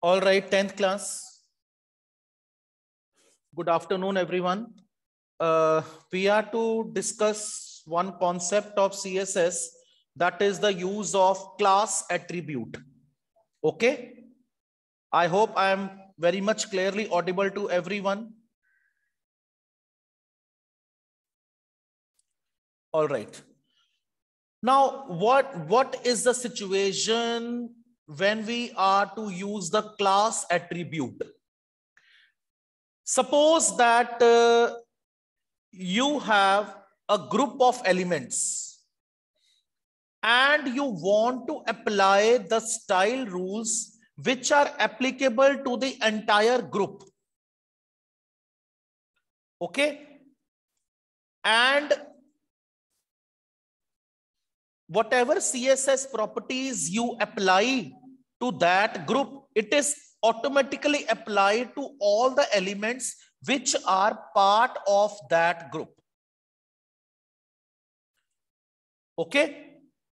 All right, 10th class. Good afternoon, everyone. We are to discuss one concept of CSS, that is the use of class attribute. Okay. I hope I am very much clearly audible to everyone. All right. Now, what is the situation when we are to use the class attribute? Suppose that you have a group of elements and you want to apply the style rules which are applicable to the entire group. Okay. And whatever CSS properties you apply to that group, it is automatically applied to all the elements which are part of that group. Okay.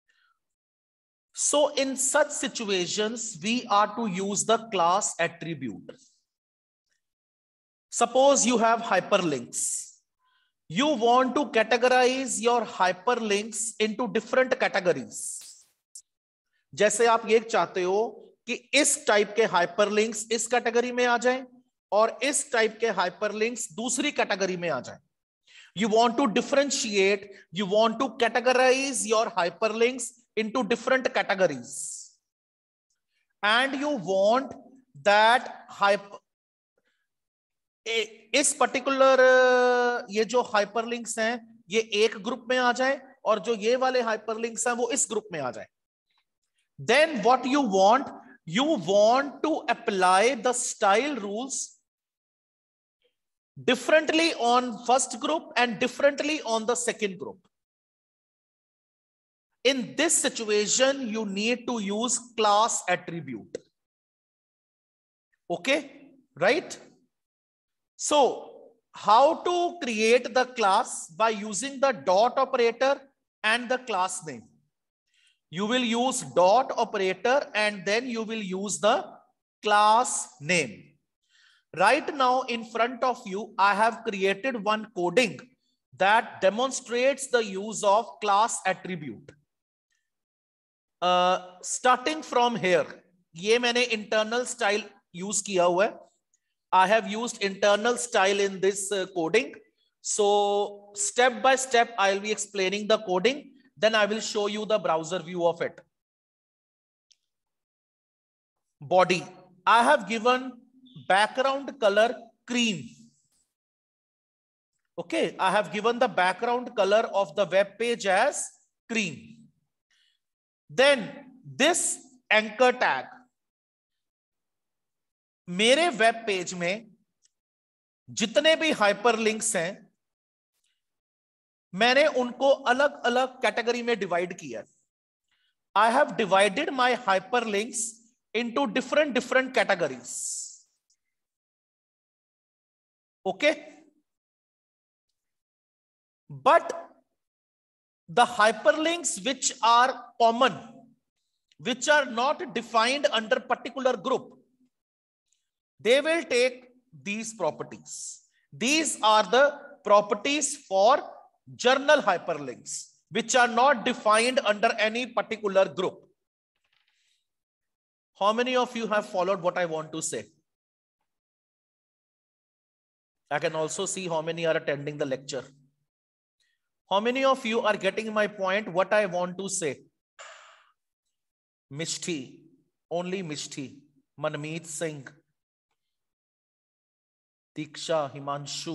So in such situations, we are to use the class attribute. Suppose you have hyperlinks. You want to categorize your hyperlinks into different categories. जैसे आप ये चाहते हो कि इस type के hyperlinks इस category में आ जाएं और इस टाइप के हाइपरलिंक्स दूसरी कैटेगरी में आ जाएं. You want to differentiate, you want to categorize your hyperlinks into different categories. And you want that इस पर्टिकुलर ये जो हाइपरलिंक्स हैं ये एक ग्रुप में आ जाए और जो ये वाले हाइपरलिंक्स हैं वो इस ग्रुप में आ जाए. Then what you want to apply the style rules differently on first group and differently on the second group. In this situation, you need to use class attribute. Okay, right? So, how to create the class? By using the dot operator and the class name. You will use dot operator and then you will use the class name. Right now in front of you, I have created one coding that demonstrates the use of class attribute. Starting from here, ये मैंने internal style use किया हुआ है. I have used internal style in this coding. So step by step, I will be explaining the coding. Then I will show you the browser view of it. Body. I have given background color cream. Okay. I have given the background color of the web page as cream. Then this anchor tag. मेरे web page में जितने भी hyperlinks हैं मैंने उनको अलग अलग category में डिवाइड किया. I have divided my hyperlinks into different categories. Okay. But the hyperlinks which are common, which are not defined under particular group, they will take these properties. These are the properties for journal hyperlinks, which are not defined under any particular group. How many of you have followed what I want to say? I can also see how many are attending the lecture. How many of you are getting my point, what I want to say? Mishti, only Mishti, Manmeet Singh, Diksha, Himanshu,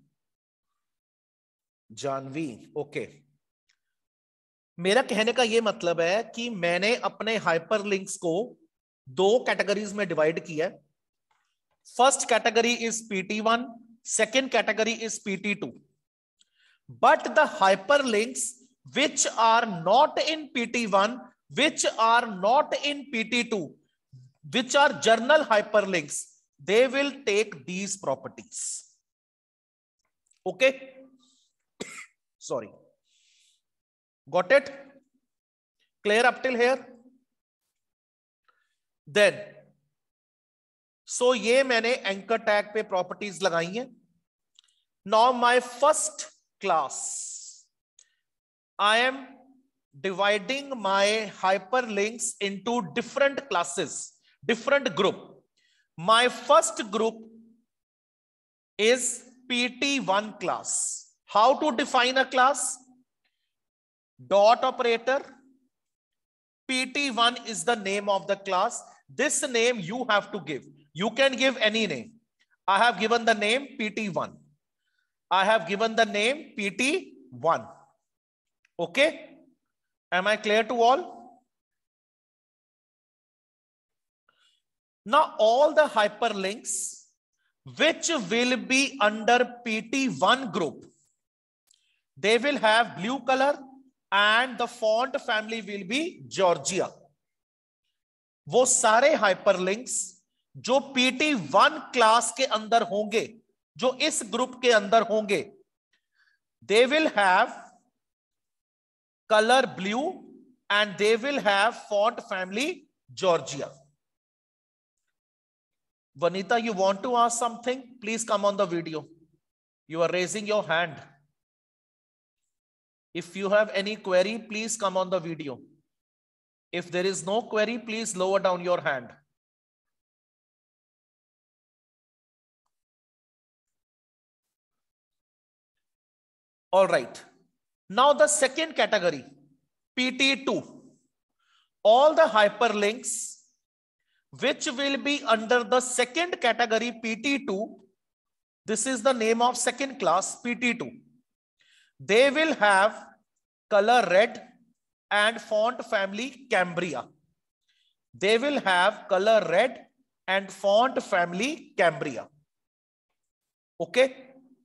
Janvi. Okay. मेरा कहने का यह मतलब है कि मैंने अपने hyperlinks को दो कैटेगरीज में डिवाइड किया. First category is PT1, second category is PT2. But the hyperlinks which are not in PT1, which are not in PT2, which are general hyperlinks, they will take these properties. Okay. Sorry. Got it? Clear up till here? Then so ये मैंने anchor tag पे properties लगाई हैं. Now my first class, I am dividing my hyperlinks into different classes, different group. My first group is PT1 class. How to define a class? Dot operator. PT1 is the name of the class. This name you have to give. You can give any name. I have given the name PT1. I have given the name PT1. Okay? Am I clear to all? Now all the hyperlinks which will be under PT1 group, they will have blue color and the font family will be Georgia. वो सारे hyperlinks जो PT1 class के अंदर होंगे, जो इस group के अंदर होंगे, they will have color blue and they will have font family Georgia. Vanita, you want to ask something? Please come on the video. You are raising your hand. If you have any query, please come on the video. If there is no query, please lower down your hand. All right. Now the second category, PT2. All the hyperlinks which will be under the second category PT2, this is the name of second class PT2. They will have color red and font family Cambria. They will have color red and font family Cambria. Okay.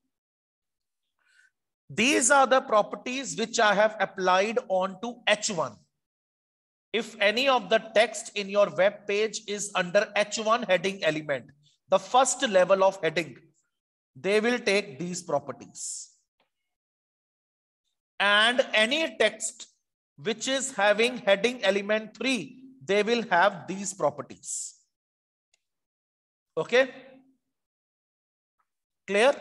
These are the properties which I have applied onto H1. If any of the text in your web page is under H1 heading element, the first level of heading, they will take these properties. And any text which is having heading element 3, they will have these properties. Okay? Clear?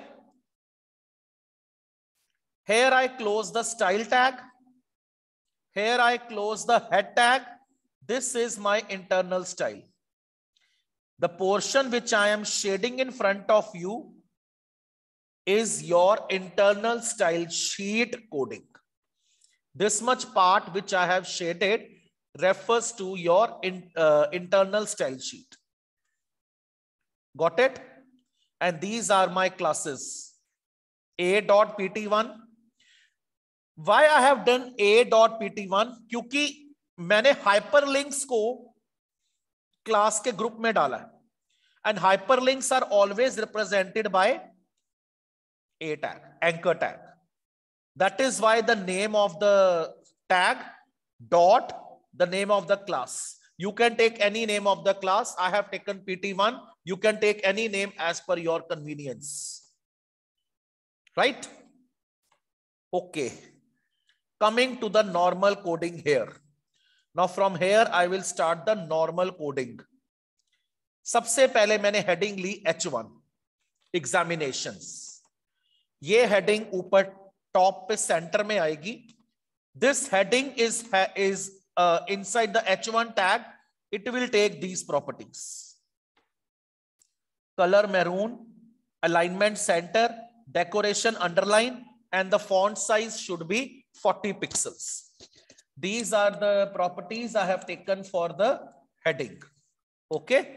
Here I close the style tag. Here I close the head tag. This is my internal style. The portion which I am shading in front of you is your internal style sheet coding. This much part which I have shaded refers to your internal style sheet. Got it? And these are my classes. A.pt1. Why I have done A.pt1? क्योंकि मैंने hyperlinks को class के group में डाला है. And hyperlinks are always represented by A tag, anchor tag. That is why the name of the tag dot the name of the class. You can take any name of the class. I have taken PT1. You can take any name as per your convenience. Right? Okay. Coming to the normal coding here. Now from here I will start the normal coding. सबसे पहले मैंने heading ली H1 examinations. ये heading ऊपर top पे center में आएगी. This heading is inside the H1 tag. It will take these properties: color maroon, alignment center, decoration underline, and the font size should be 40 pixels. These are the properties I have taken for the heading. Okay.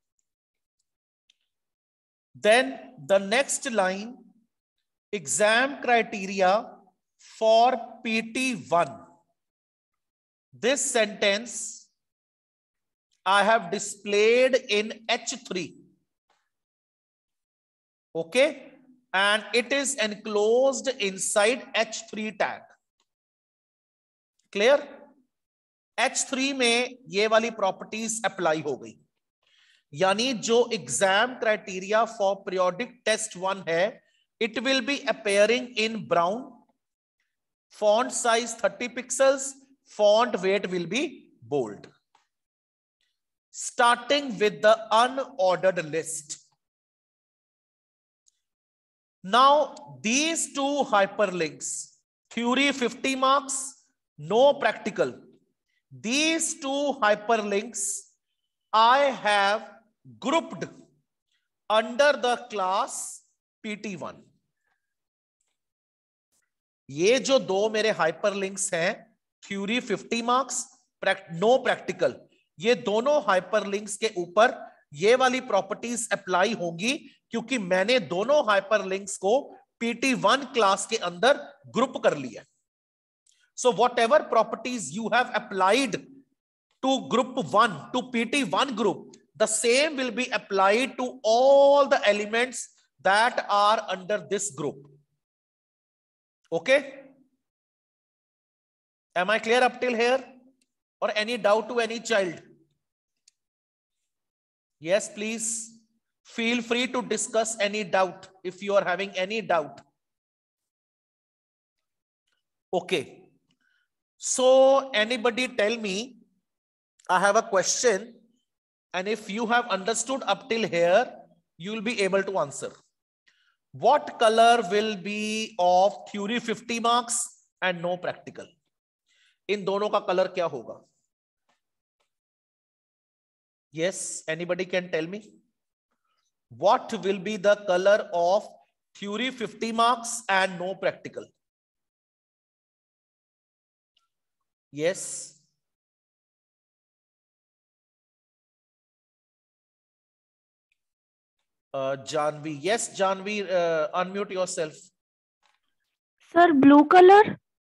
Then the next line, exam criteria for PT1. This sentence I have displayed in H3. Okay. And it is enclosed inside H3 tag. Clear? H3 में ये वाली properties apply हो गई. यानी जो exam criteria for periodic test 1 है, it will be appearing in brown, font size 30 pixels, font weight will be bold. starting with the unordered list. Now, these two hyperlinks, theory 50 marks, no practical. These two hyperlinks I have grouped under the class PT1. ये जो दो मेरे hyperlinks हैं, theory 50 marks, no practical, ये दोनों hyperlinks के ऊपर ये वाली प्रॉपर्टीज अप्लाई होंगी क्योंकि मैंने दोनों हाइपरलिंक्स को PT1 क्लास के अंदर ग्रुप कर लिया. So whatever properties you have applied to group 1, to PT1 group, the same will be applied to all the elements that are under this group. Okay? Am I clear up till here? Or any doubt to any child? Yes, please. Feel free to discuss any doubt if you are having any doubt. Okay. So anybody tell me, I have a question, and if you have understood up till here, you will be able to answer. What color will be of theory 50 marks and no practical? इन दोनों का colour क्या होगा? Yes, anybody can tell me? What will be the color of theory 50 marks and no practical? Yes. Janvi. Yes, Janvi, unmute yourself. Sir, blue color.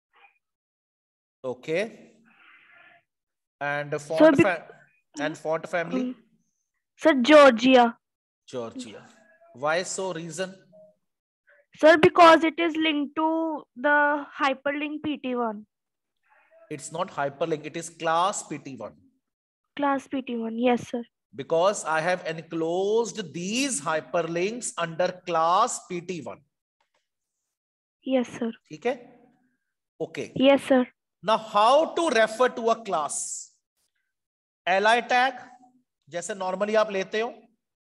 Okay. And font, font family? Sir, Georgia. Georgia. Why so? Reason? Sir, because it is linked to the hyperlink PT1. It's not hyperlink, it is class PT1. Class PT1, yes, sir. Because I have enclosed these hyperlinks under class PT1. Yes, sir. Okay? Okay. Yes, sir. Now, how to refer to a class? Li tag, जैसे normally आप लेते हो.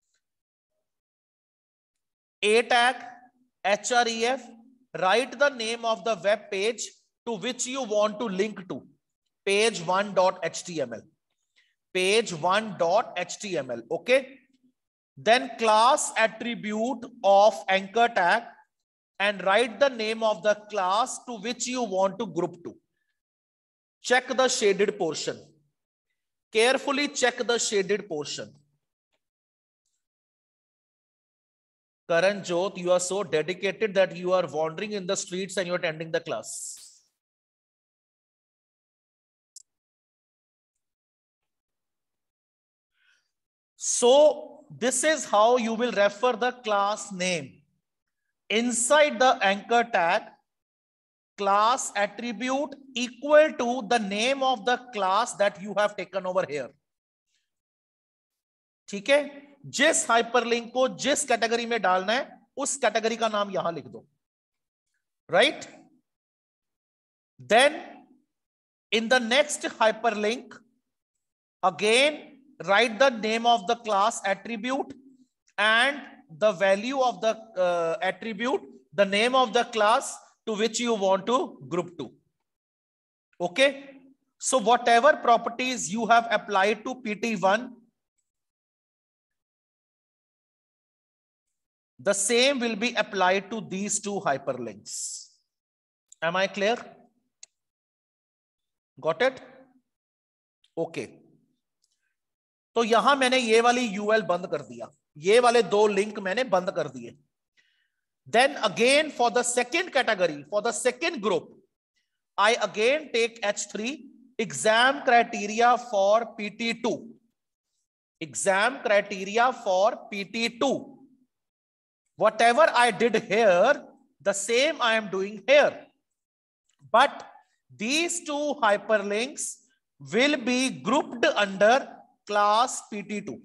A tag, href, write the name of the web page to which you want to link to. Page1.html. Page1.html. Okay. Then class attribute of anchor tag and write the name of the class to which you want to group to. Check the shaded portion. Carefully check the shaded portion. Karan Jyot, you are so dedicated that you are wandering in the streets and you are attending the class. So this is how you will refer the class name. Inside the anchor tag, class attribute equal to the name of the class that you have taken over here. ठीक है? जिस hyperlink को जिस category में डालना है उस category का नाम यहां लिख दो. Right? Then in the next hyperlink, again write the name of the class attribute and the value of the attribute, the name of the class to which you want to group to. Okay? So whatever properties you have applied to PT1, the same will be applied to these two hyperlinks. Am I clear? Got it? Okay. तो यहां मैंने ये वाली UL बंद कर दिया, ये वाले दो लिंक मैंने बंद कर दिए. Then again for the second category, for the second group, I again take H3, exam criteria for PT2. Exam criteria for PT2. Whatever I did here, the same I am doing here. But these two hyperlinks will be grouped under class PT2.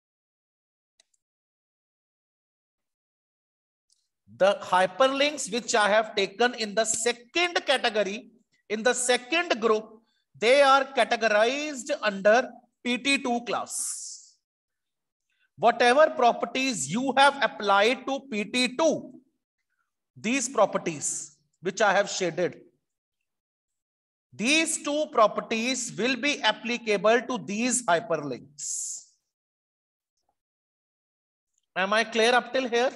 The hyperlinks which I have taken in the second category, in the second group, they are categorized under PT2 class. Whatever properties you have applied to PT2, these properties which I have shaded, these two properties will be applicable to these hyperlinks. Am I clear up till here?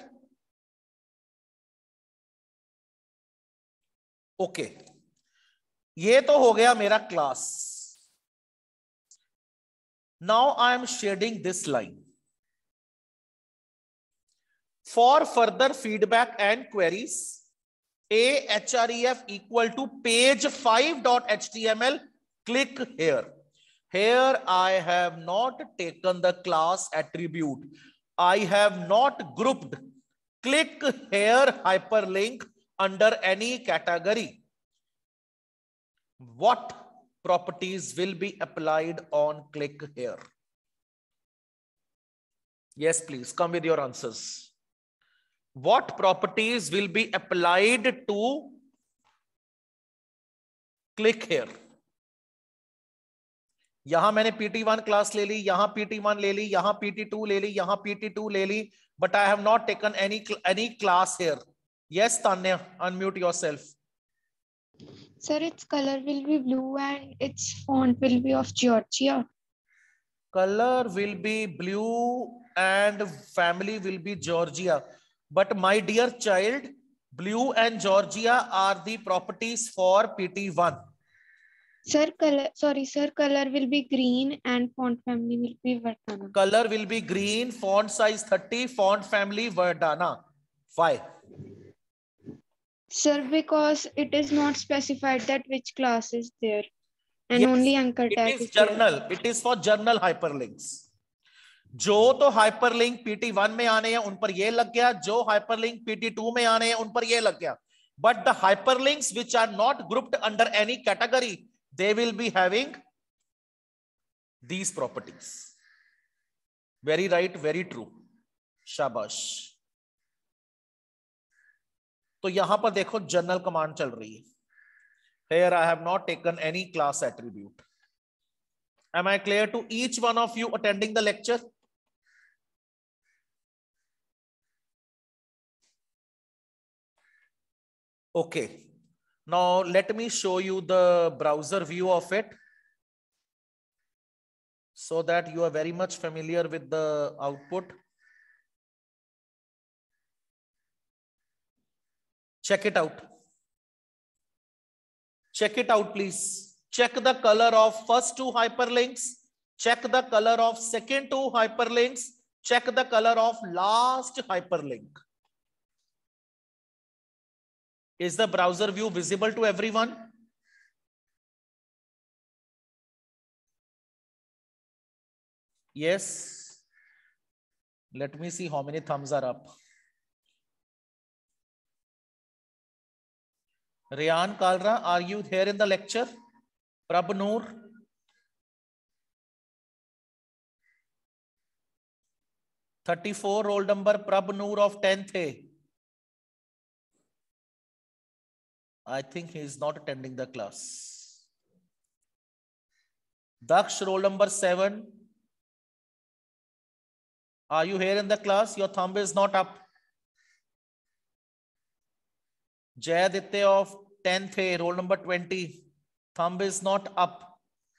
Okay. ये तो हो गया मेरा class. Now I am shading this line. For further feedback and queries, href equal to page5.html, click here. Here I have not taken the class attribute. I have not grouped. Click here hyperlink under any category. What properties will be applied on click here? Yes, please come with your answers. What properties will be applied to click here? यहां मैंने PT1 class ले ली, यहां PT1 ले ली, यहां PT2 ले ली, यहां PT2 ले ली, but I have not taken any class here. Yes, Tanya, unmute yourself. Sir, its color will be blue and its font will be of Georgia. Color will be blue and family will be Georgia. But my dear child, blue and Georgia are the properties for PT1. Sir, color will be green and font family will be Verdana. Color will be green, font size 30, font family Verdana. Why? Sir, because it is not specified that which class is there and yes, only anchor tag is journal. there. It is for journal hyperlinks. जो तो hyperlink PT1 में आने हैं उन पर ये लग गया, जो hyperlink PT2 में आने हैं उन पर ये लग गया. But the hyperlinks which are not grouped under any category, they will be having these properties. Very right, very true. शाबाश. तो यहां पर देखो जनरल कमांड चल रही है. Here I have not taken any class attribute. Am I clear to each one of you attending the lecture? Okay. Now let me show you the browser view of it so that you are very much familiar with the output. Check it out. Check it out, please. Check the color of first two hyperlinks. Check the color of second two hyperlinks. Check the color of last hyperlink. Is the browser view visible to everyone? Yes. Let me see how many thumbs are up. Riyan Kalra, are you here in the lecture? Prabh Noor. (34) roll number Prabh Noor of 10th A. I think he is not attending the class. Daksh, roll number 7. Are you here in the class? Your thumb is not up. Jay Aditya of 10th A, roll number 20. Thumb is not up.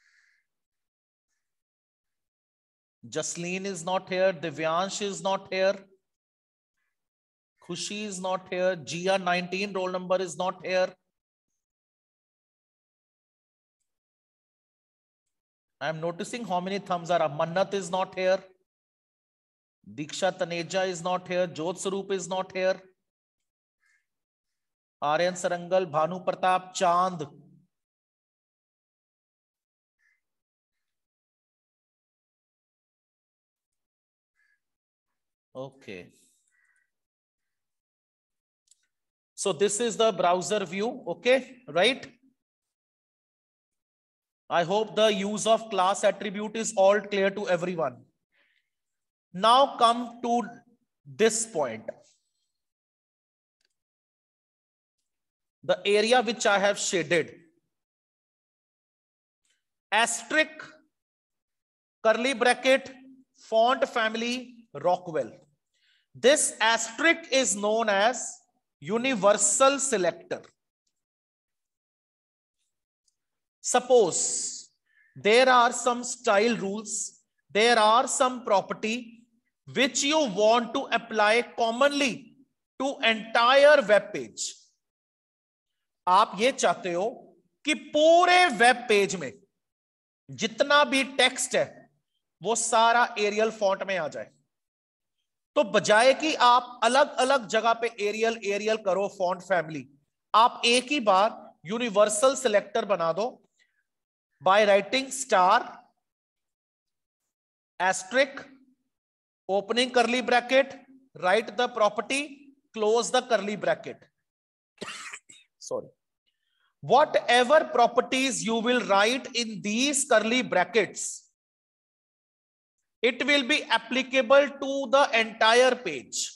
Jasleen is not here. Divyansh is not here. Khushi is not here. Jia 19 roll number is not here. I am noticing how many thumbs are up. Mannat is not here. Diksha Taneja is not here. Jyot Sarup is not here. Aryan Sarangal, Bhanu Pratap, Chand. Okay. So this is the browser view. Okay, right? I hope the use of class attribute is all clear to everyone. Now come to this point. The area which I have shaded. Asterisk curly bracket, font family, Rockwell. This asterisk is known as universal selector. Suppose there are some style rules, there are some property which you want to apply commonly to entire web page. आप ये चाहते हो कि पूरे web page में जितना भी text है वो सारा एरियल फॉन्ट में आ जाए, तो बजाय कि आप अलग अलग जगह पे एरियल करो फॉन्ट फैमिली, आप एक ही बार यूनिवर्सल सिलेक्टर बना दो by writing star asterisk opening curly bracket, write the property, close the curly bracket. Sorry. Whatever properties you will write in these curly brackets, it will be applicable to the entire page.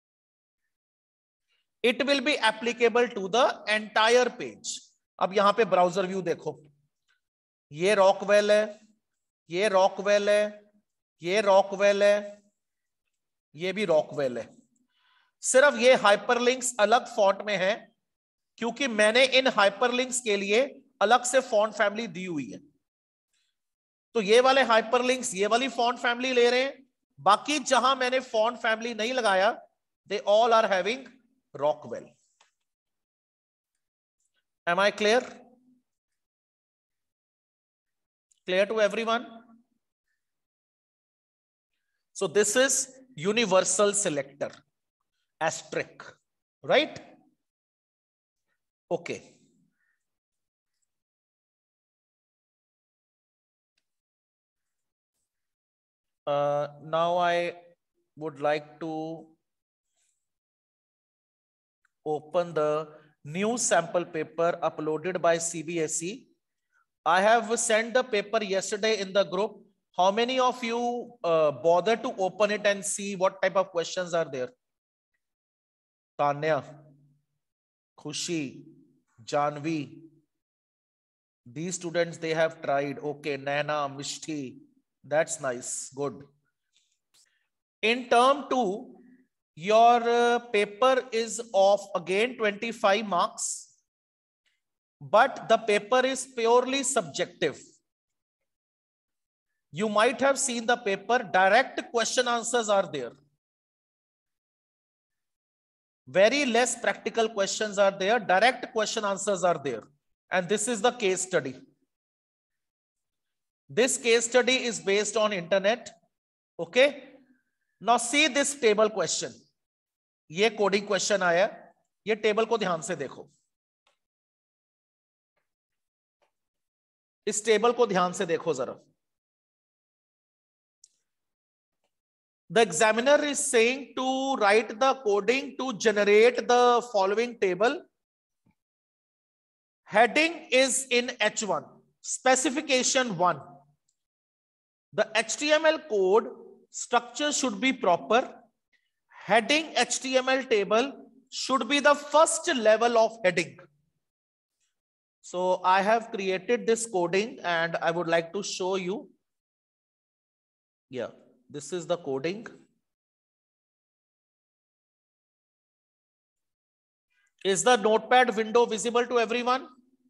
It will be applicable to the entire page. अब यहां पे browser view देखो, ये Rockwell है, ये Rockwell है, ये Rockwell है, ये भी रॉकवेल है. सिर्फ ये हाइपरलिंक्स अलग फॉन्ट में है क्योंकि मैंने इन हाइपरलिंक्स के लिए अलग से फॉन्ट फैमिली दी हुई है. तो ये वाले हाइपरलिंक्स ये वाली फॉन्ट फैमिली ले रहे हैं, बाकी जहां मैंने फॉन्ट फैमिली नहीं लगाया, they all are having Rockwell. Am I clear? Clear to everyone? So this is universal selector, asterisk, right? Okay. Now I would like to open the new sample paper uploaded by CBSE. I have sent the paper yesterday in the group. How many of you bother to open it and see what type of questions are there? Tanya, Khushi, Janvi. These students, they have tried. Okay, Nana, Mishti. That's nice. Good. In term 2, your paper is of again 25 marks, but the paper is purely subjective. You might have seen the paper, direct question answers are there. Very less practical questions are there, direct question answers are there. And this is the case study. This case study is based on internet. Okay. Now see this table question. ये coding question आया, ये table को ध्यान से देखो, इस table को ध्यान से देखो जरा. The examiner is saying to write the coding to generate the following table. Heading is in H1, specification 1. The HTML code structure should be proper. Heading HTML table should be the first level of heading. So I have created this coding and I would like to show you. Yeah, this is the coding. Is the notepad window visible to everyone?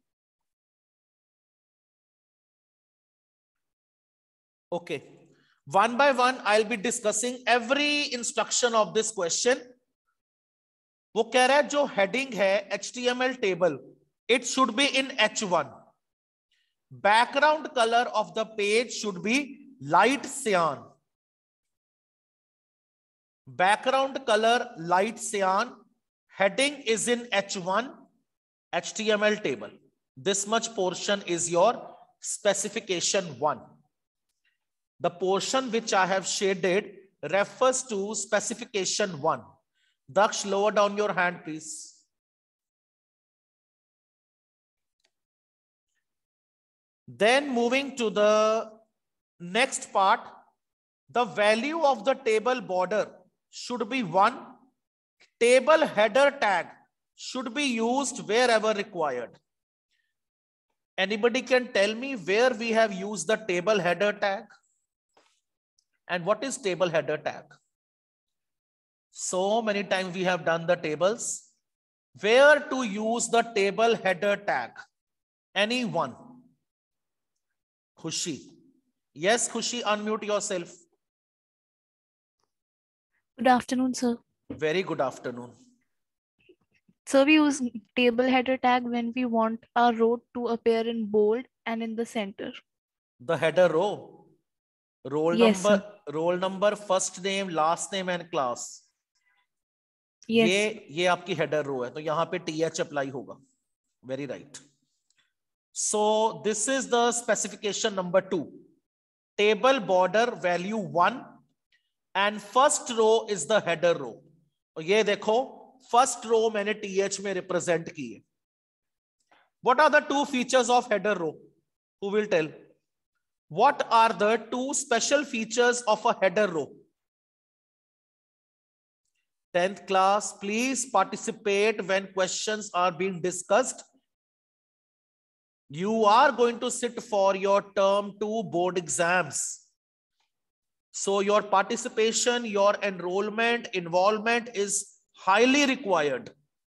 Okay. One by one, I'll be discussing every instruction of this question. वो कह रहा है जो heading है HTML table, it should be in H1. Background color of the page should be light cyan. Background color light cyan. Heading is in H1, HTML table. This much portion is your specification 1. The portion which I have shaded refers to specification 1. Daksh, lower down your hand, please. Then moving to the next part, the value of the table border should be 1. Table header tag should be used wherever required. Anybody can tell me where we have used the table header tag? And what is table header tag? So many times we have done the tables. Where to use the table header tag? Anyone? Khushi. Yes, Khushi, unmute yourself. Good afternoon, sir. Very good afternoon. So we use table header tag when we want our row to appear in bold and in the center. The header row. Yes, sir. roll number, first name, last name and class. Yes. ये आपकी header row है, तो यहाँ पे TH apply होगा. Very right. So this is the specification number 2. Table border value 1 and first row is the header row. और ये देखो first row मैंने TH में represent की है. What are the 2 features of header row? Who will tell? What are the 2 special features of a header row? 10th class, please participate when questions are being discussed. You are going to sit for your term 2 board exams. So your participation, your enrollment, involvement is highly required.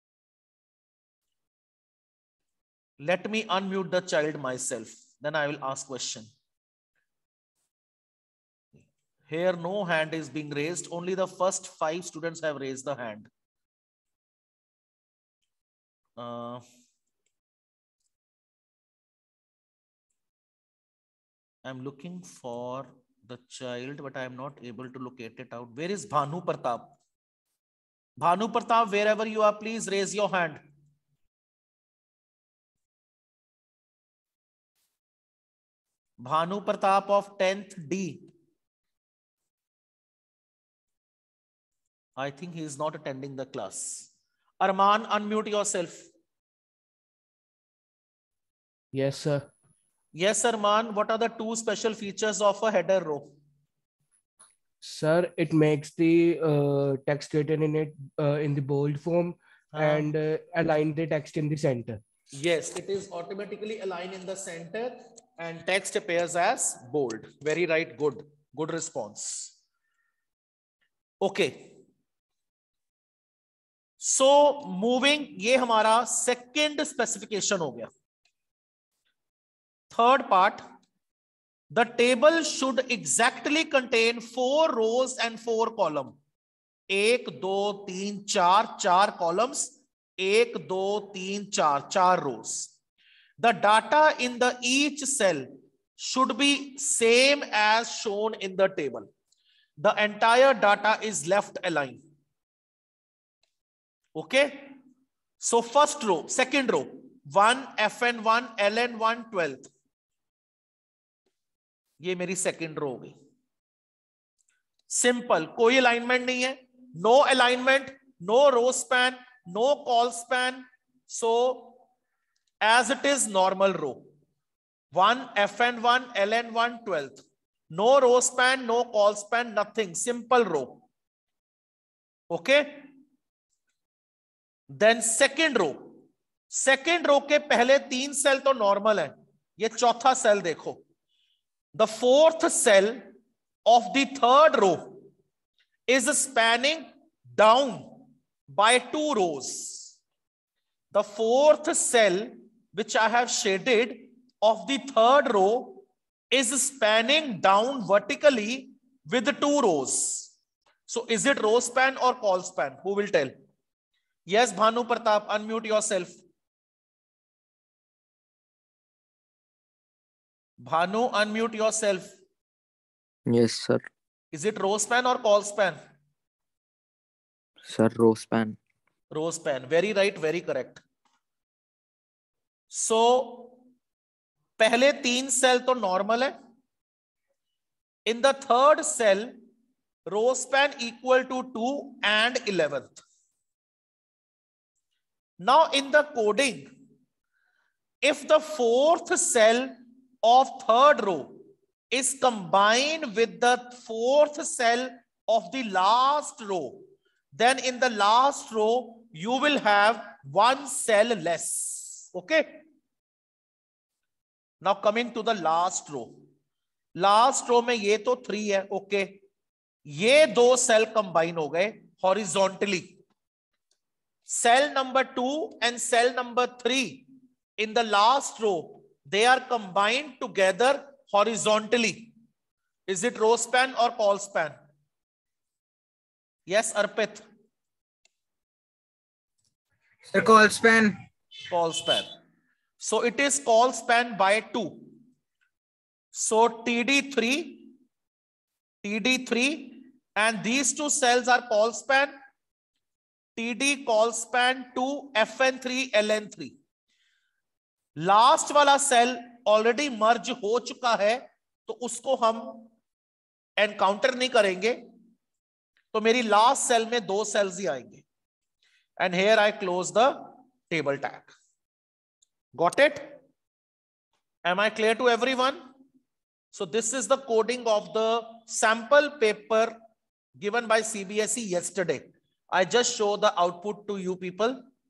Let me unmute the child myself. Then I will ask question. Here no hand is being raised. Only the first 5 students have raised the hand. I'm looking for the child, but I am not able to locate it out. Where is Bhanu Pratap? Bhanu Pratap, wherever you are, please raise your hand. Bhanu Pratap of 10th D. I think he is not attending the class. Arman, unmute yourself. Yes, sir. Yes, Arman. What are the 2 special features of a header row? Sir, it makes the text written in it in the bold form and align the text in the center. Yes, it is automatically aligned in the center and text appears as bold. Very right. Good. Good response. Okay. So moving, ये हमारा second specification हो गया. Third part, the table should exactly contain 4 rows and 4 columns. 1, 2, 3, 4, 4 columns. 1, 2, 3, 4, 4 rows. The data in the each cell should be same as shown in the table. The entire data is left aligned. Okay. So first row, second row, 1, FN1, LN1, 12th. ये मेरी second row हो गई. Simple, कोई alignment नहीं है. No alignment, no row span, no col span. So as it is normal row. 1 FN1 LN1 12th. No row span, no call span, nothing. Simple row. Okay. Then second row. Second row के पहले 3 cell तो normal है. ये चौथा cell देखो. The fourth cell of the third row is spanning down by 2 rows. The fourth cell which I have shaded of the third row is spanning down vertically with 2 rows. So is it row span or call span? Who will tell? Yes, Bhanu Pratap, unmute yourself. Bhanu, unmute yourself. Yes, sir. Is it row span or call span? Sir, row span. Row span. Very right, very correct. So, पहले 3 cell तो normal है. In the third cell, row span equal to 2 and 11th. Now in the coding, if the fourth cell of third row is combined with the fourth cell of the last row, then in the last row, you will have 1 cell less. Okay. Now coming to the last row. Last row में ये तो 3 है. Okay. ये दो cell combine हो गए horizontally. Cell number 2 and cell number 3 in the last row, they are combined together horizontally. Is it row span or col span? Yes, Arpit. Sir, call span. Col span. So it is col span by 2. So TD3 and these two cells are col span. TD col span to FN3 LN3. Last वाला cell already merge हो चुका है तो उसको हम encounter नहीं करेंगे, तो मेरी लास्ट सेल में दो सेल्स ही आएंगे. And here I close the table tag. Got it? Am I clear to everyone? So this is the coding of the sample paper given by CBSE yesterday. I just show the output to you people.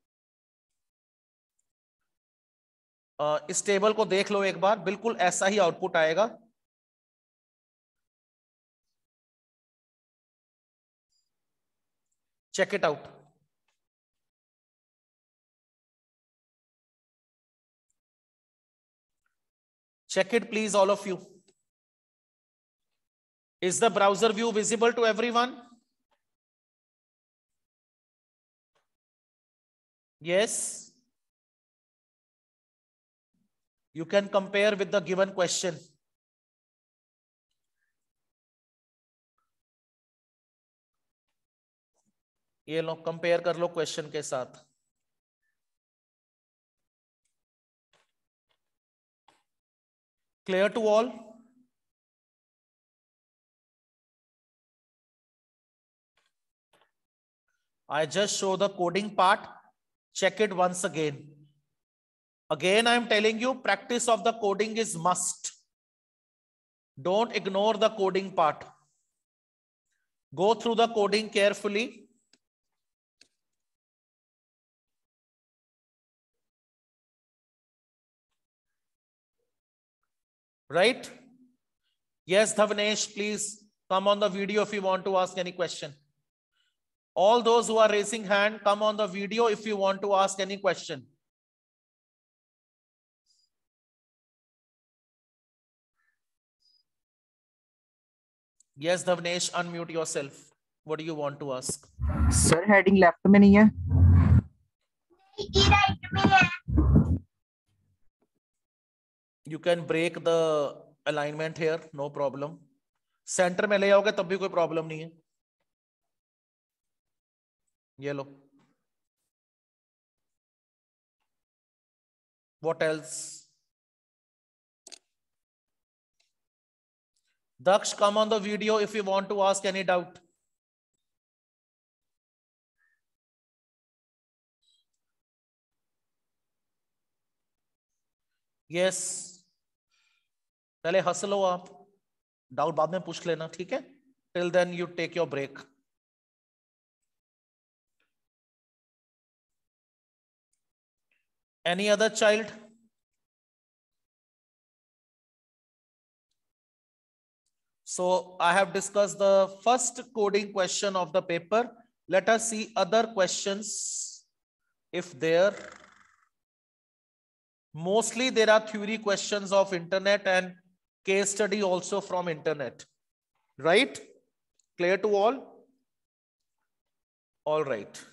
इस table को देख लो एक बार, बिल्कुल ऐसा ही output आएगा. Check it out. Check it please, all of you. Is the browser view visible to everyone? Yes. You can compare with the given question. ये लो, कंपेयर कर लो क्वेश्चन के साथ. Clear to all? I just show the coding part. Check it once again. Again, I am telling you, practice of the coding is must. Don't ignore the coding part. Go through the coding carefully. Right? Yes, Dhavnesh, please come on the video if you want to ask any question. All those who are raising hand, come on the video if you want to ask any question. Yes, Dhavnesh, unmute yourself. What do you want to ask? Sir, heading left में नहीं है. You can break the alignment here, no problem. Center में ले आओगे तब भी कोई problem नहीं है. ये लो. What else? Daksh, come on the video if you want to ask any doubt. Yes. पहले हंस लो आप, डाउट बाद में पूछ लेना, ठीक है? Till then you take your break. Any other child? So I have discussed the first coding question of the paper. Let us see other questions if there. Mostly there are theory questions of internet and case study also from internet. Right? Clear to all? All right.